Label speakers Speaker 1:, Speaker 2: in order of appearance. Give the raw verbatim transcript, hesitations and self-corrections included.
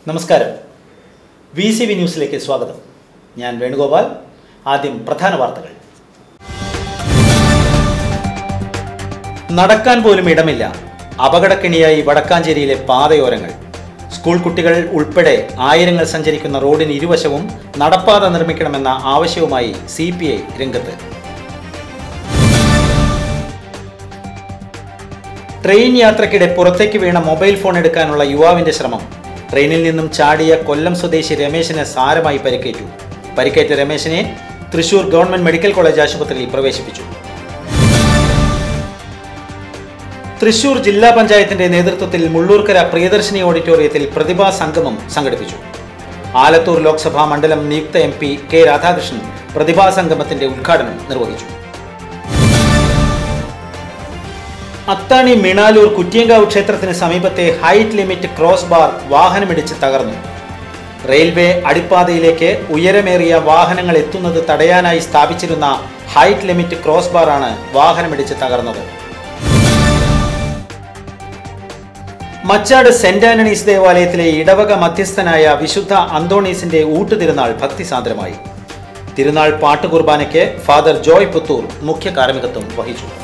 Speaker 1: നമസ്കാരം. V C V ന്യൂസിലേക്ക് സ്വാഗതം. ഞാൻ വേണുഗോപാൽ. ആദ്യം പ്രധാന വാർത്തകൾ. നടക്കാൻ പോലും ഇടമില്ല. അപകടക്കെണിയായി വടക്കാഞ്ചേരിയിലെ പാതയോരങ്ങൾ. സ്കൂൾ കുട്ടികൾ ഉൾപ്പെടെ ആയിരങ്ങൾ സഞ്ചരിക്കുന്ന റോഡിന് ഇരുവശവും നടപ്പാത നിർമ്മിക്കണമെന്ന ആവശ്യവുമായി സി പി ഐ രംഗത്ത്. ട്രെയിൻ യാത്രക്കിടെ പുറത്തേക്ക് വീണ മൊബൈൽ ഫോൺ എടുക്കാനുള്ള യുവാവിന്റെ ശ്രമം. ട്രെയിനിൽ നിന്നും ചാടിയ കൊല്ലം സ്വദേശി രമേശിന് സാരമായി പരിക്കേറ്റു. പരിക്കേറ്റ രമേശിനെ തൃശൂർ ഗവൺമെന്റ് മെഡിക്കൽ കോളേജ് ആശുപത്രിയിൽ പ്രവേശിപ്പിച്ചു. തൃശൂർ ജില്ലാ പഞ്ചായത്തിന്റെ നേതൃത്വത്തിൽ മുള്ളൂർക്കര പ്രിയദർശിനി ഓഡിറ്റോറിയത്തിൽ പ്രതിഭാ സംഗമം സംഘടിപ്പിച്ചു. ആലത്തൂർ ലോക്സഭാ മണ്ഡലം നിയുക്ത എം പി കെ രാധാകൃഷ്ണൻ പ്രതിഭാ സംഗമത്തിന്റെ ഉദ്ഘാടനം നിർവഹിച്ചു. അത്താണി മിണാലൂർ കുറ്റിയങ്കാവ് ക്ഷേത്രത്തിന് സമീപത്തെ ഹൈറ്റ് ലിമിറ്റ് ക്രോസ് ബാർ വാഹനമിടിച്ച് തകർന്നു. റെയിൽവേ അടിപ്പാതയിലേക്ക് ഉയരമേറിയ വാഹനങ്ങൾ എത്തുന്നത് തടയാനായി സ്ഥാപിച്ചിരുന്ന ഹൈറ്റ് ലിമിറ്റ് ക്രോസ് ബാറാണ് വാഹനമിടിച്ച് തകർന്നത്. മച്ചാട് സെന്റ് ആന്റണീസ് ദേവാലയത്തിലെ ഇടവക മധ്യസ്ഥനായ വിശുദ്ധ അന്തോണീസിന്റെ ഊട്ടുതിരുനാൾ ഭക്തിസാന്ദ്രമായി. തിരുനാൾ പാട്ടുകുർബാനയ്ക്ക് ഫാദർ ജോയ് പുത്തൂർ മുഖ്യ കാർമ്മികത്വം വഹിച്ചു.